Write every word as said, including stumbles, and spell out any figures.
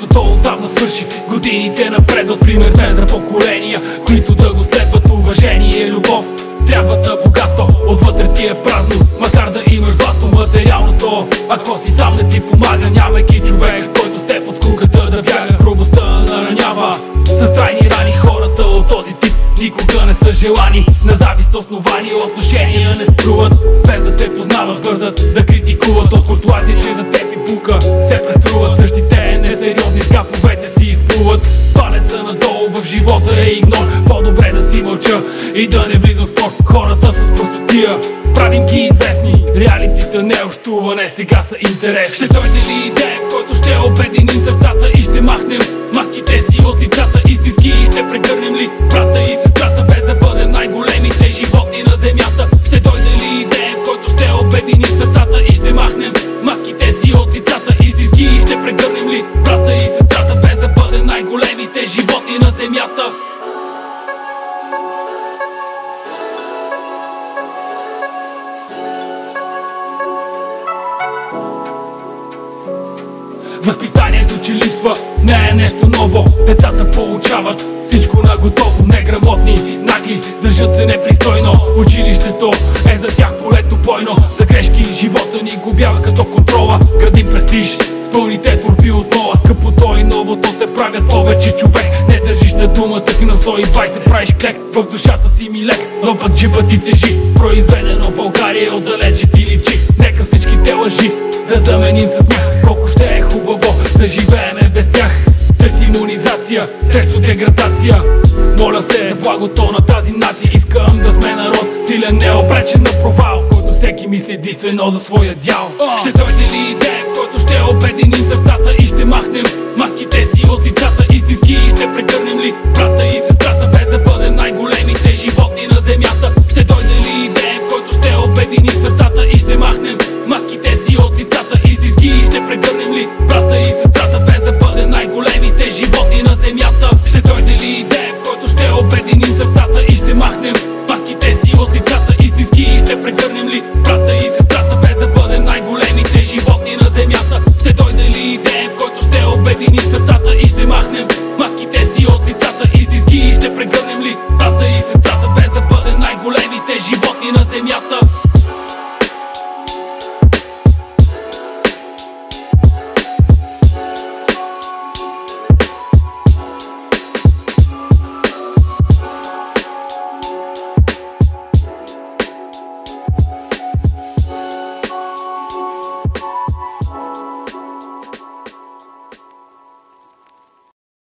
Златото отдавна свърши, годините напредват. Пример сме за поколения, които да го следват. Уважение, любов трябва да богато, отвътре ти е празно, макар да имаш злато. Материалното, ако си сам не ти помага, нямайки човек, който с теб от скуката да бяга. Грубостта наранява с трайни рани. Хората от този тип никога не са желани. На завист основани отношения не струват, без да те познават, бързат да критикуват. От куртуазия, че за теб и пука се преструват. Същите несериозни скафовете си изплуват. Палеца надолу в живота е игнор. По-добре да си мълча и да не влизам в спор. Хората с простотия правим ги известни. Реалитета не е общуване, сега са интерес. Ще дойде ли идея, в който ще обединим сърцата и ще махнем маските си от лицата истински и ще прегърнем ли брата и сестрата, без да бъдем най-големите животни на земята? Ще дойде ли идея, в който ще обединим сърцата и ще махнем маските си от лицата истински и ще прегърнем ли брата и сестрата, без да бъдем най-големите животни на земята? Възпитанието, че липсва, не е нещо ново. Децата получават всичко наготово. Неграмотни, нагли, държат се непристойно. Училището е за тях полето бойно. За грешки живота ни губява като контрола. Градим престиж с пълните творби от нова. Скъпото и новото те правят повече човек. Не държиш на думата си на сто и двайсет, правиш клек. В душата си ми лек, но пък джипът ти тежи. Произведено в България отдалече ти личи. Нека всичките лъжи да заменим с смях. Колко ще е хубаво да живееме без тях. Търси имунизация срещу деградация. Моля се за благото на тази нация. Искам да сме народ силен, не обречен на провал, в който всеки мисли единствено за своя дял. Ще дойде ли идея, в който ще обединим сърцата и ще махнем маските си от лицата истински и ще прегърнем ли брата и сестрата, без да бъдем най-големите животни